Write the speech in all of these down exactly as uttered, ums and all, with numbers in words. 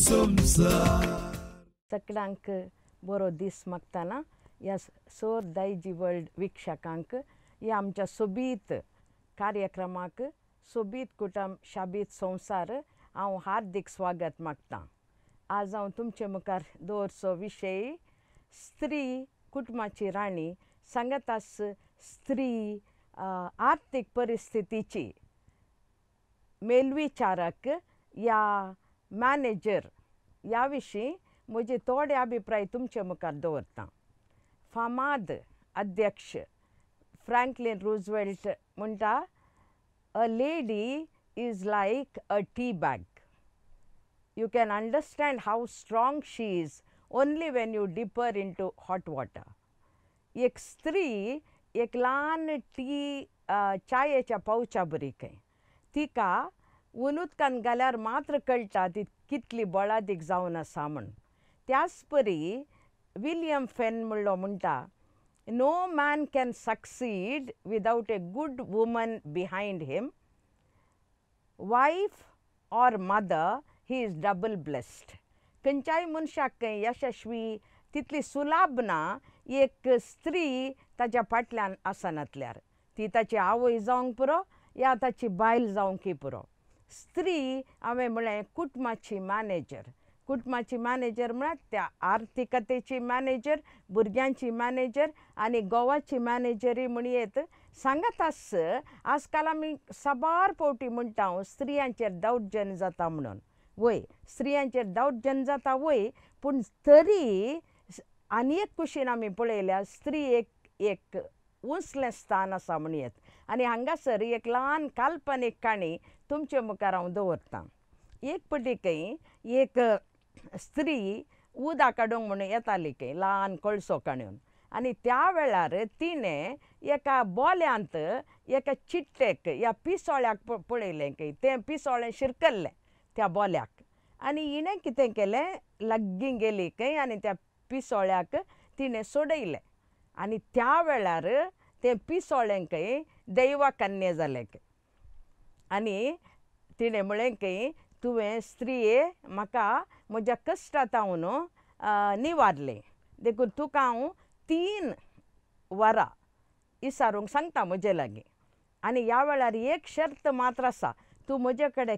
संसार सगळ्यांक बरो दीस मागताना या सोर दायजीवर्ल्ड वीक्षकांक या आमच्या सोबीत कार्यक्रमाक सोबीत कुटुंब शाबीत संसार हांव हार्दिक स्वागत मागतां. आज हांव तुमचे मुखार दवरचो विशय स्त्री कुटुंबाची राणी सांगतास स्त्री आर्थीक परिस्थितीची मेलविचारक या मॅनेजर या विशीं म्हजे थोडे अभिप्राय तुमचे मुखार दवरतां. फामाद अध्यक्ष फ्रँकलिन रूझवेल्ट म्हणटा, a lady is like a tea bag. You can understand how strong she is only when you dip her into hot water. एक स्त्री एक ल्हान टी चायेच्या पावचा बरी काय तिका उदकान घाल्यार मात्र कळटा ती कितली बळादीक जावन आसा म्हण. त्याच परी विलियम फेन म्हणलो म्हणटा, no man can succeed without a good woman behind him. Wife or mother he is double blessed. खंयच्याय मनशाक खंय यशस्वी तितली सुलाभ ना एक स्त्री ताच्या फाटल्यान आसनातल्यार. ती ताची आवय जावंक पुरो या ताची बायल जावंकय पुरो. स्त्री हांवें म्हळें कुटुंबाची मॅनेजर. कुटुंबाची मॅनेजर म्हळ्यार त्या आर्थीकतेची मॅनेजर, भुरग्यांची मॅनेजर आनी गोवाची मॅनेजरी म्हणयेत. सांगत आस आज काल आमी साबार फावटी म्हणटा स्त्रियांचेर दौर्जन्य जाता म्हणून. वय स्त्रियांचेर दौर्जन्य जाता वय, पूण तरी आनी एक कुशीन आमी पळयल्या स्त्री एक एक उंचलें स्थान आसा म्हणयेत. आनी हांगासर एक ल्हान काल्पनीक काणी तुमचे मुखार हांव दवरतां. एक पटीकय एक स्त्री उदक काडूंक म्हणून येताली खंय ल्हान कळसो काडून, आनी त्या वेळार तिणें एका बोल्यांत एका चिट्टेक या पिसोळ्याक पळयलें खंय. तें पिसोळें शिरकल्लें त्या बोल्याक, आनी हिणें कितें केलें, लागीं गेली खंय आनी त्या पिसोळ्याक तिणें सोडयलें. आनी त्या वेळार तें पिसोळें खंय दैवकन्या जालें खंय. आनी तिणें म्हळें खंय, तुवें स्त्रिये म्हाका म्हज्या कश्टांतावन निवारलें, देखून तुका हांव तीन वरां इसारूंक सांगता म्हजे लागीं. आनी ह्या वेळार एक शर्त मात्र आसा, तूं म्हजे कडेन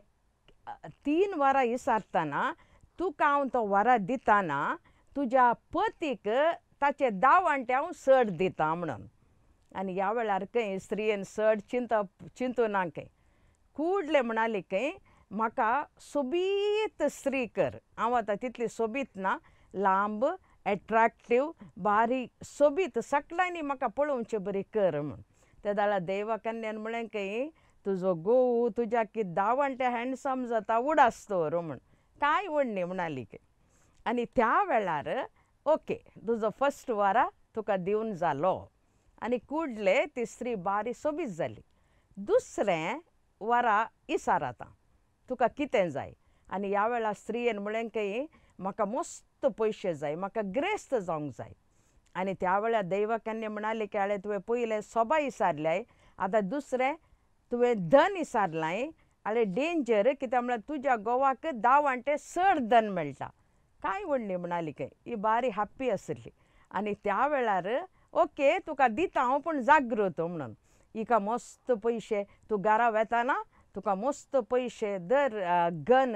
तीन वरां इसारतना तुका हांव तो वरां दितना तुज्या पतीक ताचे धा वांटे हांव सड दितां म्हणून. आनी ह्या वेळार खंय स्त्रियेन सड चिंत चिंतू ना खंय. कुडलें म्हणाली खंय, म्हाका सोबीत स्त्री कर. हांव आतां तितली सोबीत ना, लांब एट्रॅक्टीव बारीक सोबीत सगळ्यांनी म्हाका पळोवचें बरी कर म्हूण. त्या दाळा दैवकन्यान म्हळें खंय, तुजो घोव तुज्या कितें धा वांटे हँडसम जाता उडास तर म्हूण. कांय व्हडणी म्हणाली खंय. आनी त्या वेळार ओके तुजो फस्ट वरां तुका दिवन जालो. आनी कुडले ती स्त्री बारी सोबीत जाली. दुसरें वरां इसार आतां तुका कितें जाय. आनी ह्या वेळार स्त्रियेन म्हळें खंय, म्हाका मस्त पयशे जाय, म्हाका ग्रेस्त जावंक जाय. आनी त्या वेळार दैवकन्या म्हणाली की हाळे तुवें पयलें सोबा इसारल्याय, आतां दुसरें तुवें धन इसारलाय. हाळे डेंजर कित्याक म्हळ्यार तुज्या घोवाक धा वांटे चड धन मेळटा. कांय व्हडणी म्हणाली खंय. ही बारी हॅप्पी आसली. आनी त्या वेळार ओके तुका दिता हांव, पूण जागृत म्हणून. हिका मस्त पयशे, तूं घरा वेताना तुका मस्त पयशे दर गन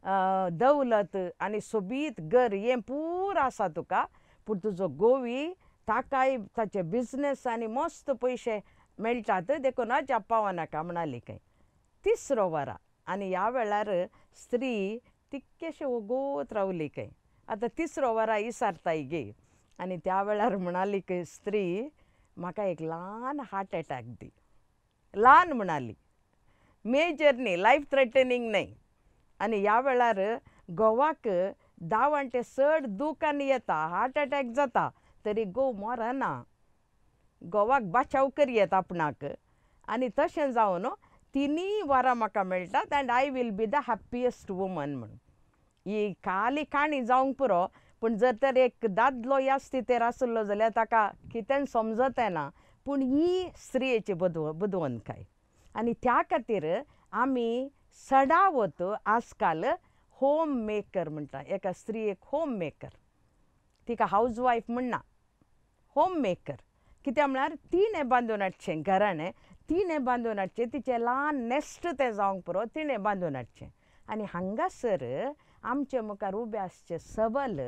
दौलत आनी सोबीत घर हें पूर आसा तुका, पूण तुजो घोवी ताकाय ताचे बिझनस आनी मस्त पयशे मेळटात, देखून अजाप पावनाका म्हणाली खंय. तिसरो वरां आनी ह्या वेळार स्त्री तितकेशें वोगोत रावली खंय. आतां तिसरो वरां इसारताय गे. आनी त्या वेळार म्हणाली खंय स्त्री, म्हाका एक ल्हान हार्ट एटॅक दी. ल्हान म्हणाली, मेजर न्ही, लायफ थ्रेटनींग न्हय. आनी ह्या वेळार घोवाक धा वांटे चड दुखान येता, हार्ट एटॅक जाता, तरी घोव मरना. घोवाक बचाव करयेत आपणाक. आनी तशें जावन तिनी वरां म्हाका मेळटात and I will be the happiest woman म्हूण. ही खाली काणी जावंक पुरो, पूण जर तर एक दादलो ह्या स्थितीर आसलो जाल्यार ताका कितें समजत ना, पूण ही स्त्रियेची बुदव बुदवंतकाय. आनी त्या खातीर आमी सडावत आजकाल होम मेकर म्हणटा एका स्त्रीक होम मेकर तिका हाऊस वायफ म्हणना होम मेकर कित्याक म्हळ्यार तिणें बांदून हाडचें घराणें तिणें बांदून हाडचें तिचें ल्हान नेस्ट तें जावंक पुरो तिणें बांदून हाडचें आनी हांगासर आमचे मुखार उबें आसचें सबल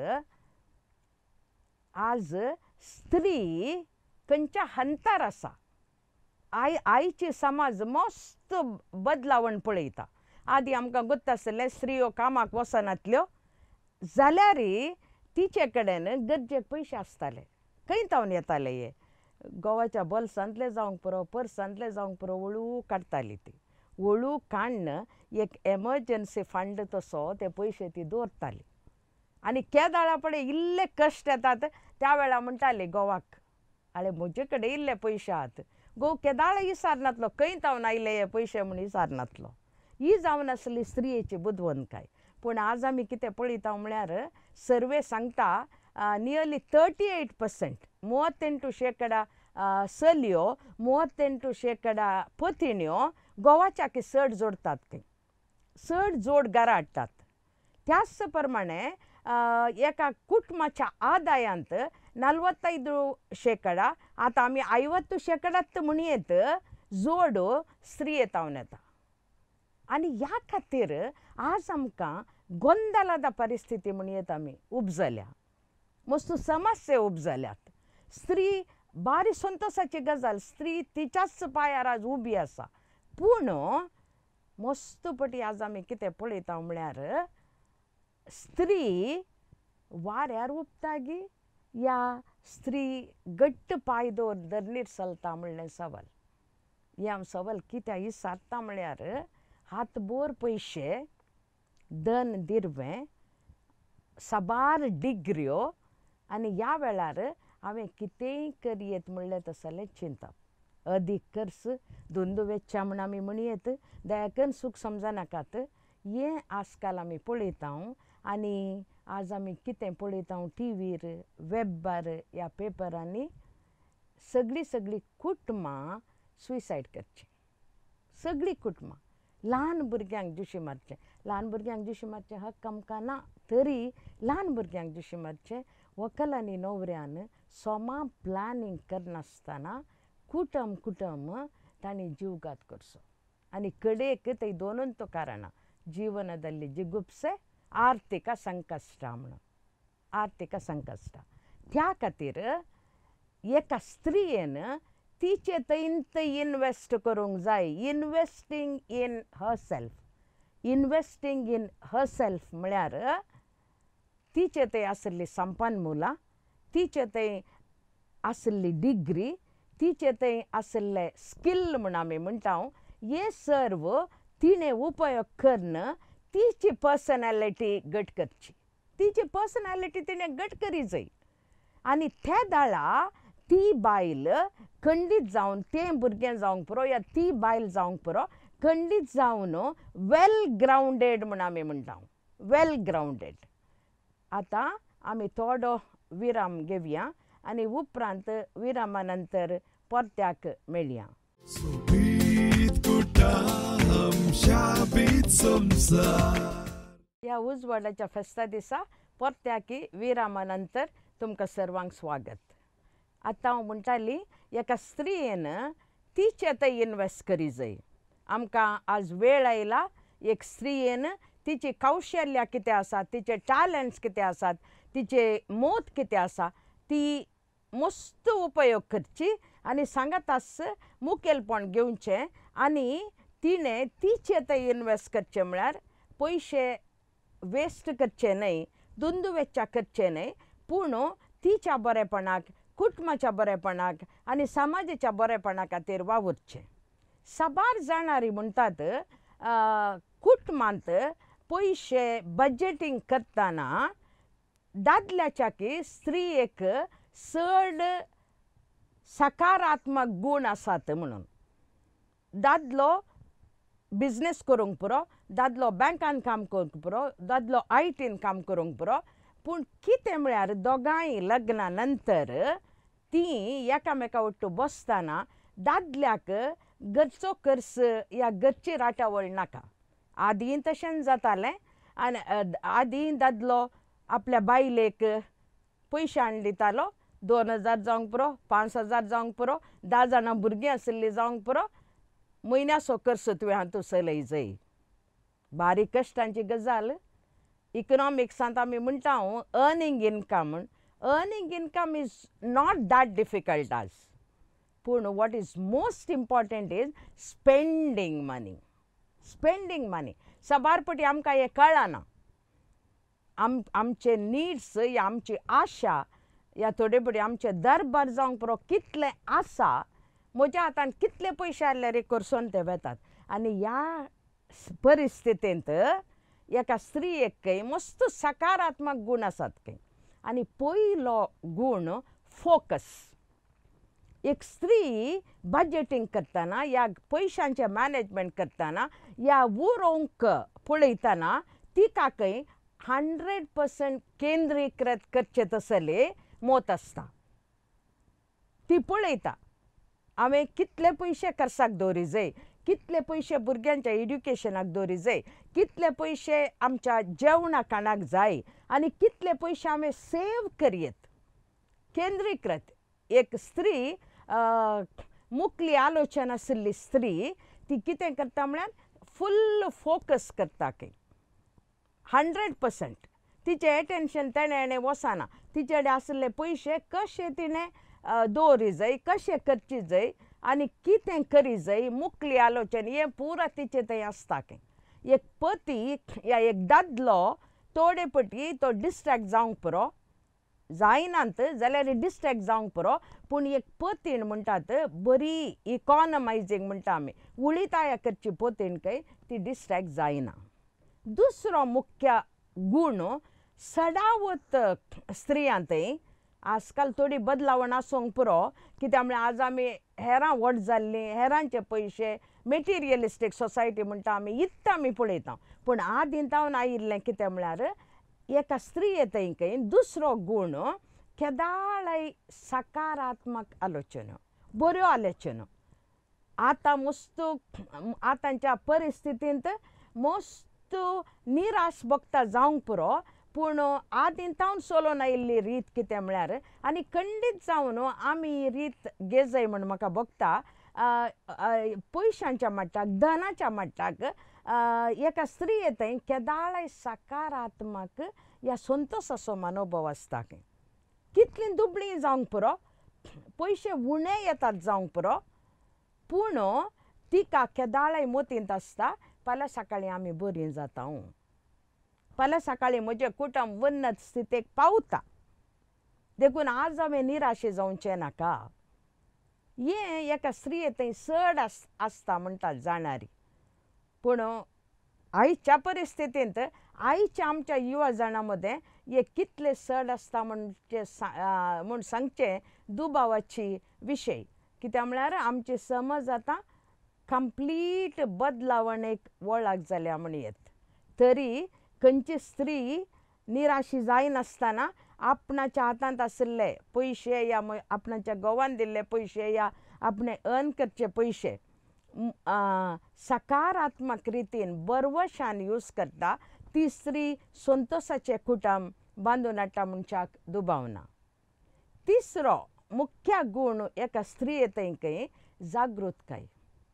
आज स्त्री खंयच्या हंतार आसा आय आयची समाज मस्त बदलावण पळयता आदीं आमकां गोत्त आसलें स्त्रियो कामाक वचनातल्यो जाल्यार तिचे कडेन गरजेक पयशे आसताले खंय तावन येताले हे गोवाच्या बॉल्सांतले जावंक पुरो पर्सांतले जावंक पुरो वळू काडटाली ती वळू काडन एक एमर्जन्सी फंड तसो ते पयशे ती दवरताली आनी केदाळा पडे इल्ले कश्ट येतात त्या वेळा म्हणटाली गोवाक आळे म्हजे कडेन इल्ले पयशे आहात गो केदाळ विचारनातलो खंय तावन आयले हे पयशे म्हूण विचारनातलो ही जावन आसली स्त्रियेची बुदवंतकाय पूण आज आमी कितें पळयता म्हळ्यार सर्वे सांगता नियरली थर्टी एट पर्सेंट ಮೂವತ್ತೆಂಟು ಶೇಕಡ सल्यो ಮೂವತ್ತೆಂಟು ಶೇಕಡ पतिण्यो गोवाच्याक चड जोडतात खंय चड जोड घरा हाडटात त्याच प्रमाणे एका कुटुंबाच्या आदायांत ನಲವತ್ತೈದು ಶೇಕಡ आतां आमी ಐವತ್ತು ಶೇಕಡात म्हणयेत जोड स्त्री येतावन येता आनी ह्या खातीर आज आमकां ಗೊಂದಲದ परिस्थिती म्हणयेत आमी उब जाल्या मस्त समस्या उब जाल्यात स्त्री बारी संतोशाची गजाल स्त्री तिच्याच पांयार आज उबी आसा पूण मस्तपटी आज आमी कितें पळयता म्हळ्यार स्त्री वाऱ्यार उबता गी या स्त्री घट्ट पांय दवर धरणीर चलता म्हणलें सवाल हें हांव सवाल कित्याक विचारता म्हळ्यार हातभर पयशे धन दिरवें साबार डिग्र्यो आनी ह्या वेळार हांवें कितेंय करयेत म्हणलें तसलें चिंतप अदीक खर्च धुंदो वेच्चा म्हूण आमी म्हणयेत दया करून सूख समजनाकात हें आजकाल आमी पळयता आनी आज आमी कितें पळयता टीव्हीर वेबार ह्या पेपरांनी सगळीं सगळीं कुटुंबां सुयसायड करचीं सगळीं कुटुंबां ल्हान भुरग्यांक जुशी मारचें ल्हान भुरग्यांक जुशी मारचें हक्क आमकां ना तरी ल्हान भुरग्यांक जुशी मारचें व्हंकल आनी न्हवऱ्यान सोमां प्लॅनिंग करनासतना कुटम कुटम तांणी जीवघात करचो आनी कडेक ते दोनूच कारणां जिवनದಲ್ಲಿ जिगुप्से आर्थीक संकश्ट म्हणून आर्थीक संकश्ट त्या खातीर एका स्त्रियेन तिचे थंय इन्वेस्ट करूंक जाय investing in herself investing in herself म्हळ्यार तिचे थंय आसली संपन्मुलां तिचे थंय आसली डिग्री तिचे थंय आसले स्किल म्हूण आमी म्हणटा हे सर्व तिणें उपयोग करून तिची पर्सनॅलिटी घट करची तिची पर्सनॅलिटी तिणें घट करी जाय आनी त्या दाळा ती बायल खंडीत जावन तें भुरगें जावंक पुरो या ती बायल जावंक पुरो खंडीत जावन वेल ग्रावंडेड म्हूण आमी म्हणटा वेल ग्रावंडेड आतां आमी थोडो विराम घेवया आनी उपरांत विरामा नंतर परत्याक मेळया सोबीत कुटाम शाबीत संसार ह्या उजवाडाच्या फेस्ता दिसा परत्याकी विरामा नंतर तुमकां सर्वांक स्वागत आतां हांव म्हणटाली एका स्त्रियेन तिचे थंय इन्वेस्ट करी जाय आमकां आज वेळ आयला एक स्त्रियेन तिची कौशल्य कितें आसा तिचे टॅलंट्स कितें आसात तिचे मोत कितें आसा ती मस्त उपयोग करची आनी सांगात आस मुखेलपण घेवचें आनी तिणें तिचे थंय इन्वेस्ट करचें म्हळ्यार पयशे वेस्ट करचे न्हय धुंदो वेच्चा करचे न्हय पूण तिच्या बरेपणाक कुटुंबाच्या बरेपणाक आनी समाजाच्या बरेपणा खातीर वावुरचें साबार जाणारी म्हणटात कुटुंबांत पयशे बजेटींग करतना दादल्याच्या की स्त्रियेक चड सकारात्मक गूण आसात म्हणून दादलो बिजनेस करूंक पुरो दादलो बँकान काम करूंक पुरो दादलो आय टीन काम करूंक पुरो पूण कितें म्हळ्यार दोगांय लग्ना नंतर तीं एकामेका वट्टू बसतना दादल्याक घरचो खर्च ह्या घरची राटावळ नाका आदीं तशें जातालें आनी आदीं दादलो आपल्या बायलेक पयशे हाडून दितालो दोन हजार जावंक पुरो पांच हजार जावंक पुरो धा जाणां भुरगीं आशिल्लीं जावंक पुरो म्हयन्या सकरस तुवें हातूं चलय जाय बारीक कश्टांची गजाल इकनॉमिक्सांत आमी म्हणटा अर्निंग इनकम म्हूण earning income is not that difficult आज पूण what is most important is spending money spending money सबारपटी आमकां हें कळना आम आमचे निड्स या आमची आशा या थोडे पटी आमचे दरबार जावंक पुरो कितले आसा म्हज्या हातान कितले पयशे आसल्यार करसून ते वेतात आनी ह्या परिस्थितींत एका स्त्रीयेक खंय मस्त सकारात्मक गूण आसात खंय आनी पयलो गूण फोकस एक स्त्री बजेटींग करतना या पयशांचें मॅनेजमेंट करतना या उरोवंक पळयतना तिका खंय हंड्रेड पर्संट केंद्रीकृत करचें तसले मोत आसता ती पळयता हांवें कितले पयशे खर्चाक दवरी जाय कितले पयशे भुरग्यांच्या एड्युकेशनाक दवरी जाय कितले पयशे आमच्या जेवणा खाणाक जाय आनी कितले पयशे हांवें सेव करयेत केंद्रीकृत एक स्त्री मुखली आलोचना आशिल्ली स्त्री ती कितें करता म्हळ्यार फुल्ल फोकस करता खंय हंड्रेड पर्संट तिचें एटेन्शन तेणें हेणें वचना तिचे कडेन आशिल्ले पयशे कशे तिणें दवरी जाय कशें करची जाय आनी कितें करी जाय मुखली आलोचना हें पुरो तिचें थंय आसता खंय एक पती या एक दादलो थोडे पटी तो डिस्ट्रॅक्ट जावंक पुरो जायनात जाल्यार डिस्ट्रॅक्ट जावंक पुरो पूण एक पतीण म्हणटात बरी इकॉनमायजींग म्हणटा आमी उळिताय करची पतीण खंय ती डिस्ट्रॅक्ट जायना दुसरो मुख्य गूण सडावत स्त्रियांतय आजकाल थोडी बदलावण आसूंक पुरो कित्याक म्हळ्यार आज आमी हेरां व्हड जाल्लीं हेरांचे पयशे मेटिरियलिस्टीक सोसायटी म्हणटा आमी इत्त आमी पळयता पूण आदीं तावन आयिल्लें कितें म्हळ्यार एका स्त्रियेतय खंय दुसरो गूण केदाळय सकारात्मक आलोचना बऱ्यो आलोचना आतां मस्त आतांच्या परिस्थितींत मस्त निराश भोगता जावंक पुरो पूण आदीं तावन चलोवन आयिल्ली रीत कितें म्हळ्यार आनी खंडीत जावन आमी ही रीत घेजय म्हूण म्हाका भोगता पयशांच्या मट्टाक धनाच्या मट्टाक एका स्त्रियेतय केदाळय सकारात्मक या संतोशाचो मनोभव आसता कितलीं दुबळीं जावंक पुरो पयशे उणे येतात जावंक पुरो पूण तिका केदाळय मोतींत आसता फाल्यां सकाळीं आमी बरीं जाता फाल्यां सकाळीं म्हजें कुटुंब उन्नत स्थितीक पावता देखून आज हांवें निराशे जावचें नाका हें एका स्त्रियेतय चड आस आसता म्हणटात जाणारी पूण आयच्या परिस्थितींत आयच्या आमच्या युवा जाणां मदें हे कितले चड आसता म्हणजे म्हूण सांगचें दुबावाची विशय कित्याक म्हळ्यार आमची समज आतां कंप्लीट बदलावणेक वळख जाल्या म्हूण येत तरी खंयची स्त्री निराशी जायनासतना आपणाच्या हातांत आशिल्ले पयशे या आपणाच्या घोवान दिल्ले पयशे या आपणे अर्न करचे पयशे सकारात्मक रितीन बरवशान यूज करता ती स्त्री संतोशाचें कुटुंब बांदून हाडटा मनशाक दुबावना तिसरो मुख्य गूण एका स्त्रियेतय खंय जागृतकाय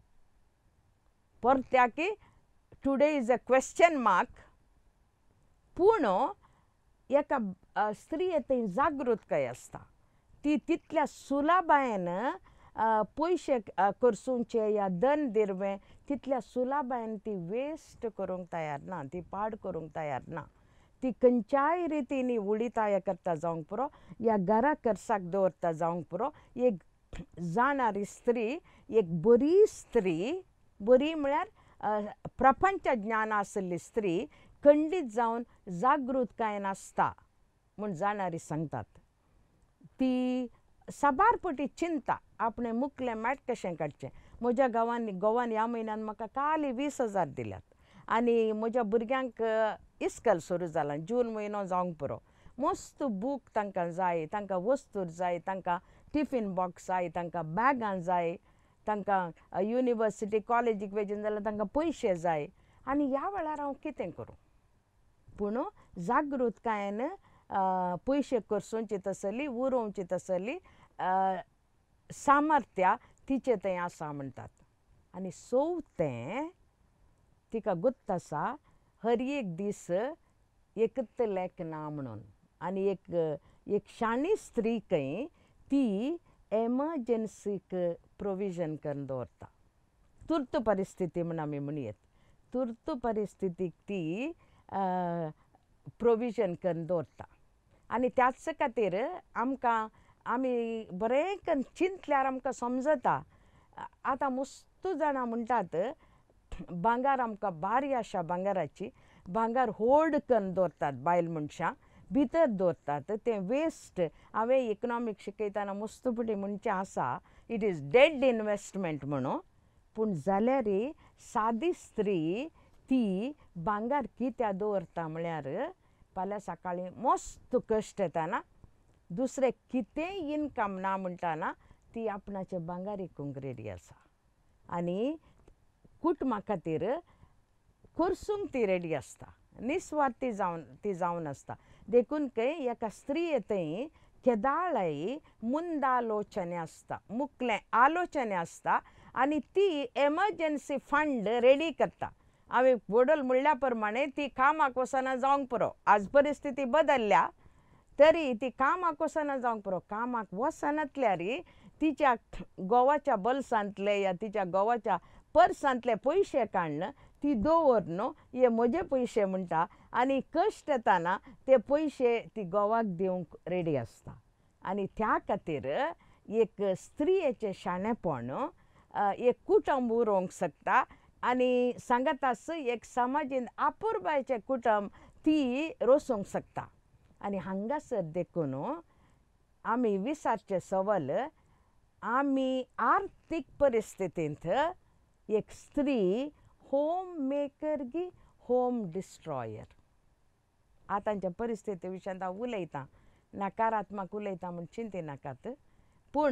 परत्याक today is a question mark पूण एका स्त्रियेतय जागृतकाय आसता ती तितल्या सुलभायेन पयशे करसूंचे या धन दिरवें तितल्या सुलभायेन ती वेस्ट करूंक तयार ना ती पाड करूंक तयार ना ती खंयच्याय रितीनी उळिताय करता जावंक पुरो या घरा खर्चाक दवरता जावंक पुरो एक जाणारी स्त्री एक बरी स्त्री बरी म्हळ्यार प्रपंच ज्ञान आशिल्ली स्त्री खंडीत जावन जागृतकायेन आसता म्हूण जाणारी सांगतात ती सबारपटी चिंता आपणें मुखलें मॅट कशें काडचें म्हज्या गांवांनी गोवान ह्या म्हयन्यान म्हाका खाली वीस हजार दिल्यात आनी म्हज्या भुरग्यांक इस्कल सुरू जालां जून म्हयनो जावंक पुरो मस्त बूक तांकां जाय तांकां वस्तू जाय तांकां टिफीन बॉक्स जाय तांकां बॅगां जाय तांकां युनिवर्सिटी कॉलेजीक वचून जाल्यार तांकां पयशे जाय आनी ह्या वेळार हांव कितें करूं पूण जागृतकायेन पयशे करसूंची तसली उरोवची तसली सामर्थ्य तिचे थंय आसा म्हणटात. आनी चवथें तिका गुत्त आसा हर एक दीस एकच लेक ना म्हणून. आनी एक एक शाणी स्त्रीकय ती एमर्जन्सीक प्रोविजन करून दवरता. तुर्त परिस्थिती म्हण आमी म्हणयत. तुर्त परिस्थितीक ती प्रोविजन करून दवरता. आनी त्याच खातीर आमकां आमी बरें करून चिंतल्यार आमकां समजता. आतां मस्त जाणां म्हणटात भांगार आमकां बारी आसा भांगाराची. भांगार होल्ड करून दवरतात बायल मनशां भितर दवरतात. तें वेस्ट. हांवें इकनॉमिक्स शिकयतना मस्तपटी म्हणचें आसा इट इज डेड इनवेस्टमेंट म्हणून. पूण जाल्यारय सादी स्त्री ती भांगार कित्याक दवरता म्हळ्यार फाल्यां सकाळीं मस्त कश्ट येताना दुसरें कितेंय इनकम ना म्हणटाना ती आपणाचें भांगार विकूंक रेडी आसा. आनी कुटुंबा खातीर करसूंक ती रेडी आसता. निस्वार्थी जावन ती जावन आसता. देखून खंय एका स्त्रिये थंय केदाळय मुंदालोचने आसता. मुखलें आलोचने आसता आनी ती एमर्जन्सी फंड रेडी करता. हांवें वडोल म्हणल्या प्रमाणे ती कामाक वचना जावंक पुरो. आज परिस्थिती बदलल्या तरी ती कामाक वचना जावंक पुरो. कामाक वचनातल्यार तिच्या गोवाच्या बल्सांतले या तिच्या गोवाच्या पर्सांतले पयशे काडन ती दवरन हे म्हजे पयशे म्हणटा आनी कश्ट येताना ते पयशे ती गोवाक दिवंक रेडी आसता. आनी त्या खातीर एक स्त्रियेचें शाणेपण एक कुटुंब उरोवंक शकता. आनी सांगातास एक समाजीन आपुरबायेचें कुटुंब ती रोसूंक शकता. आनी हांगासर देखून आमी विचारचें सवाल आमी आर्थीक परिस्थितींत एक स्त्री होम मेकर गी होम डिस्ट्रॉयर. आतांच्या परिस्थिती विशयान हांव उलयतां. नकारात्मक उलयतां म्हूण चिंती नाकात. पूण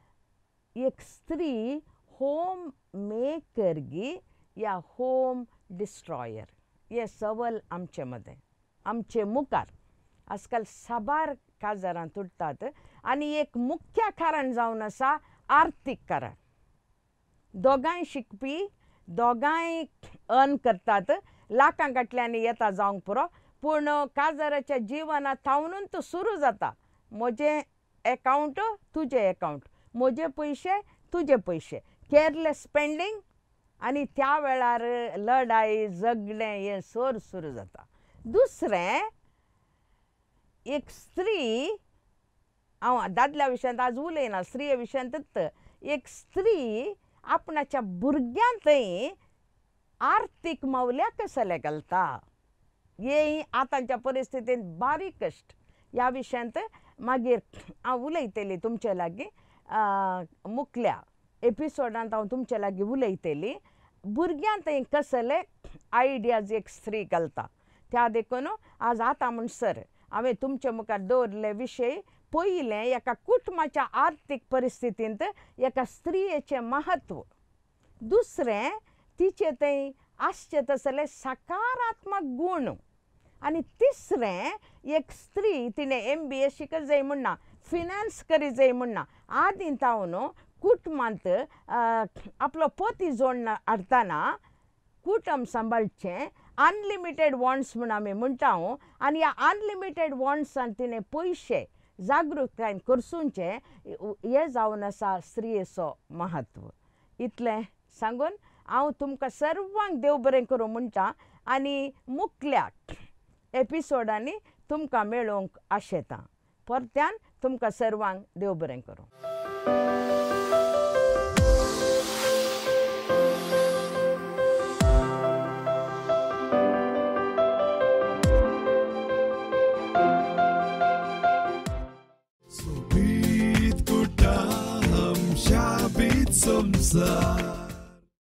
एक स्त्री होम मेकर गी या होम डिस्ट्रॉयर हे सवाल आमचे मदें आमचे मुखार आजकाल साबार काजारां तुटतात. आनी एक मुख्य कारण जावन आसा आर्थीक कारण. दोगांय शिकपी दोगांय अर्न करतात. लाखां गांठल्यांनी येता जावंक पुरो. पूण काजाराच्या जिवनांत थावनूच सुरू जाता म्हजें एकावंट तुजें एकावंट. म्हजे पयशे तुजे पयशे. केअरलेस स्पेंडींग आनी त्या वेळार लढाई झगडें हें सर सुरू जाता. दुसरें एक स्त्री हांव दादल्या विशयांत आज उलयना स्त्रिये विशयांतच. एक स्त्री आपणाच्या भुरग्यांतय आर्थीक मौल्या कसले घालता हे आतांच्या परिस्थितींत बारीक कश्ट. ह्या विशयांत मागीर हांव उलयतलें तुमचे लागीं मुखल्या एपिसोडांत हांव तुमचे लागीं उलयतलीं. भुरग्यांतय कसले आयडियाज एक स्त्री घालता त्या देखून आज आतां म्हणसर हांवें तुमचे मुखार दवरले विशय. पयलें एका कुटुंबाच्या आर्थीक परिस्थितींत एका स्त्रियेचें महत्व. दुसरें तिचे थंय आसचे तसले सकारात्मक गूण. आनी तिसरें एक स्त्री तिणें एम बी ए शिकत जाय म्हणना फिनान्स करी जाय म्हणना. आदीं तावन कुटुंबांत आपलो पती जोडून हाडटाना कुटुंब सांबाळचें अनलिमिटेड वॉन्ट्स म्हूण आमी म्हणटा. आनी ह्या अनलिमिटेड वॉन्ट्सान तिणें पयशे जागृतायेन करसूंचे हें जावन आसा स्त्रियेचो महत्व. इतलें सांगून हांव तुमकां सर्वांक देव बरें करूं म्हणटा आनी मुखल्या एपिसोडांनी तुमकां मेळोवंक आशेतां. परत्यान तुमकां सर्वांक देव बरें करूं. Sobith, Kutam, Shabith, Samsar.